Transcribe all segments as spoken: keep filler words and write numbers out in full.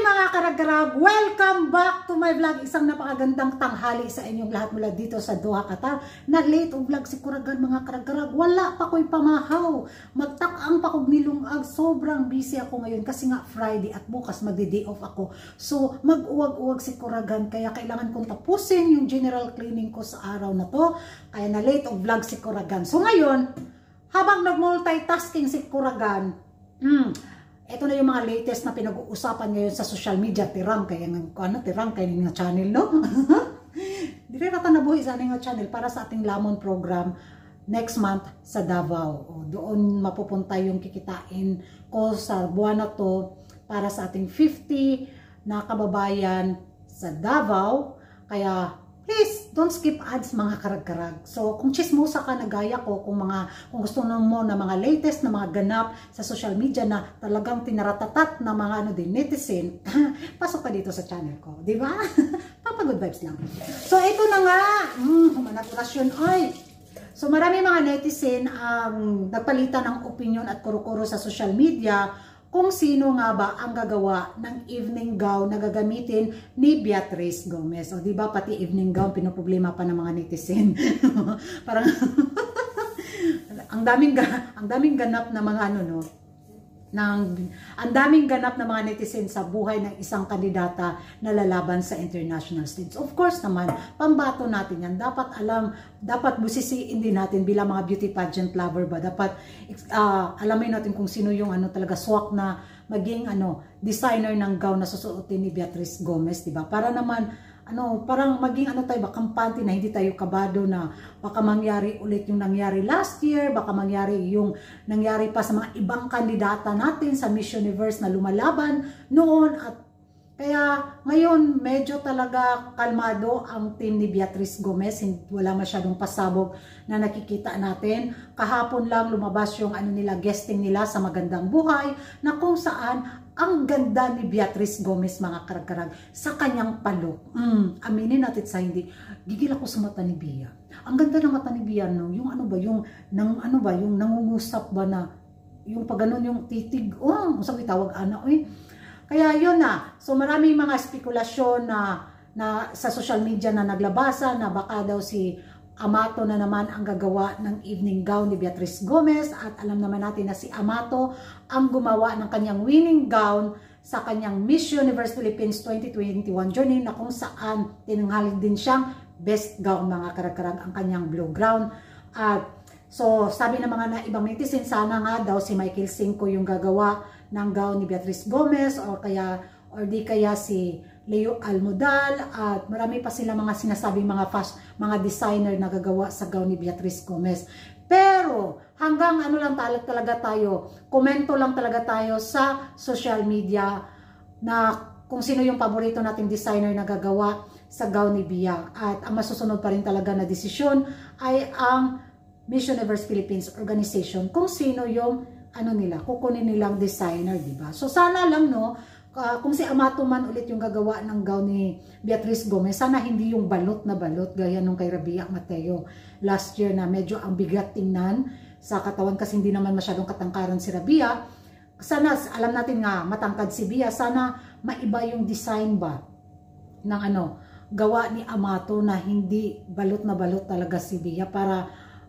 mga karag-karag! Welcome back to my vlog. Isang napakagandang tanghali sa inyong lahat mula dito sa Doha, Qatar. Na late o vlog si Kuragan mga karag-karag. Wala pa ko'y pamahaw. Magtak-ang pa kong nilungag. Sobrang busy ako ngayon kasi nga Friday at bukas magdi-day off ako. So mag-uwag-uwag si Kuragan. Kaya kailangan kong tapusin yung general cleaning ko sa araw na to. Kaya na late o vlog si Kuragan. So ngayon, habang nag-multitasking si Kuragan, hmm, ito na yung mga latest na pinag-uusapan ngayon sa social media. Tirang kaya ng ano, tirang kaya ng channel, no? Dire rata na buhi sa ating channel para sa ating Lamon program next month sa Davao. O, doon mapupunta yung kikitain ko sa buwan na to para sa ating fifty na kababayan sa Davao. Kaya please, don't skip ads mga karag-karag. So, kung chismosa ka na gaya ko, kung, mga, kung gusto mo na mga latest na mga ganap sa social media na talagang tinaratatat na mga ano din, netizen, pasok ka dito sa channel ko. Di ba? Papa good vibes lang. So, ito na nga. Hmm, humanap orasyon. Ay! So, marami mga netizen ang um, nagpalitan ng opinion at kuro-kuro sa social media kung sino nga ba ang gagawa ng evening gown na gagamitin ni Beatrice Gomez. O diba pati evening gown pinoproblema pa ng mga netizen. Parang ang daming ang daming ganap na mga ano no. Nang ang daming ganap na mga netizen sa buhay ng isang kandidata na lalaban sa international stage. Of course naman, pambato natin yan. Dapat alam, dapat busisiin din natin bilang mga beauty pageant lover ba. Dapat uh, alamin natin kung sino yung ano talaga swak na maging ano designer ng gown na susuotin ni Beatrice Gomez, di ba? Para naman ano, parang maging ano tayo ba, kampante na hindi tayo kabado na baka mangyari ulit yung nangyari last year, baka mangyari yung nangyari pa sa mga ibang kandidata natin sa Miss Universe na lumalaban noon. At kaya ngayon medyo talaga kalmado ang team ni Beatrice Gomez, wala masyadong pasabog na nakikita natin. Kahapon lang lumabas yung ano nila, guesting nila sa Magandang Buhay na kung saan ang ganda ni Beatrice Gomez mga karag-karag sa kanyang palok. Mm, aminin natin sa hindi. Gigil ako sa mata ni Bia. Ang ganda ng mata ni Bia, no? Yung ano ba, yung nang ano ba, yung nangungusap ba na yung pag ganun yung titig. Oh, sabi tawag ana, eh. Kaya yun na. So maraming mga spekulasyon na na sa social media na naglabasan na baka daw si Amato na naman ang gagawa ng evening gown ni Beatrice Gomez, at alam naman natin na si Amato ang gumawa ng kanyang winning gown sa kanyang Miss Universe Philippines twenty twenty-one journey na kung saan tinanghaling din siyang best gown mga karag-karag ang kanyang blue gown. At so sabi ng mga na ibang netizen, sana nga daw si Michael Cinco yung gagawa ng gown ni Beatrice Gomez or kaya or di kaya si Leo Almodal, at marami pa sila mga sinasabing mga fast, mga designer na gagawa sa gown ni Beatrice Gomez. Pero hanggang ano lang talaga tayo, komento lang talaga tayo sa social media na kung sino yung paborito nating designer na gagawa sa gown ni Bia. At ang masusunod pa rin talaga na desisyon ay ang Miss Universe Philippines Organization kung sino yung ano nila, kukunin nilang designer, di ba? So sana lang no, Uh, kung si Amato man ulit yung gagawa ng gown ni Beatrice Gomez, sana hindi yung balot na balot gaya nung kay Rabia Mateo last year na medyo ang bigat tingnan sa katawan kasi hindi naman masyadong katangkaran si Rabia. Sana, alam natin nga matangkad si Bia, sana maiba yung design ba ng ano, gawa ni Amato na hindi balot na balot talaga si Bia para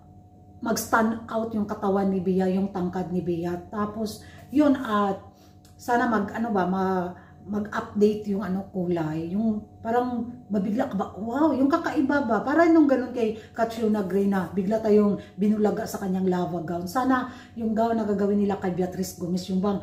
mag-stand out yung katawan ni Bia, yung tangkad ni Bia. Tapos yun at uh, sana mag ano ba mag-update yung ano kulay, yung parang mabigla ka ba, wow, yung kakaiba ba, para nung ganun kay Katrina Gray na bigla tayong binulaga sa kanyang lava gown. Sana yung gown na gagawin nila kay Beatrice Gomez yung bang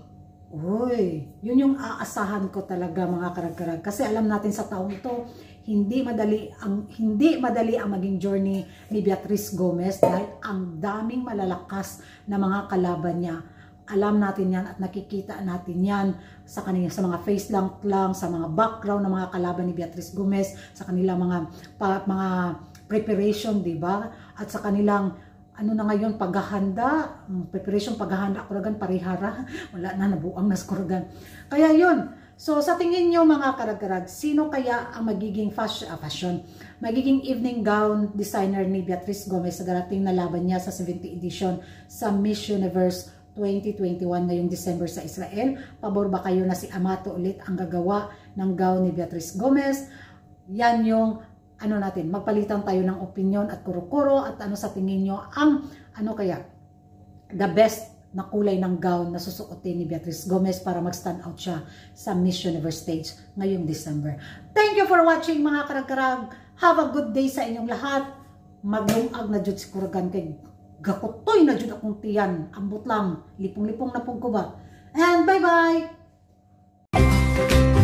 uy, yun yung aasahan ko talaga mga karag-karag, kasi alam natin sa taong ito hindi madali ang hindi madali ang maging journey ni Beatrice Gomez dahil ang daming malalakas na mga kalaban niya. Alam natin yan at nakikita natin yan sa kanila, sa mga face lang lang, sa mga background ng mga kalaban ni Beatrice Gomez, sa kanilang mga pa, mga preparation, di ba? At sa kanilang ano na ngayon paghahanda, preparation paghahanda kuragan parihara, wala na nabuang nas kuragan. Kaya yun. So sa tingin niyo mga karag-karag, sino kaya ang magiging fashion, ah, fashion, magiging evening gown designer ni Beatrice Gomez sa darating na laban niya sa seventy edition sa Miss Universe twenty twenty-one ngayong December sa Israel. Pabor ba kayo na si Amato ulit ang gagawa ng gown ni Beatrice Gomez? Yan yung ano natin, magpalitan tayo ng opinion at kuro-kuro at ano sa tingin nyo ang ano kaya the best na kulay ng gown na susuotin ni Beatrice Gomez para mag-stand out siya sa Miss Universe stage ngayong December. Thank you for watching mga karag-karag. Have a good day sa inyong lahat. Maglungag na jud si Kuragan kay gakutoy na jud akong tiyan. Ambot lang, lipong-lipong na pug ko ba. And bye-bye!